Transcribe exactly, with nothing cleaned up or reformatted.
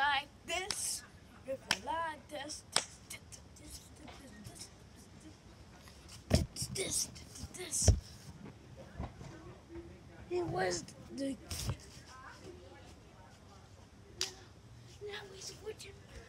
like this, if you like this, this, this, this, this, this, this. It was the. Now he's switching.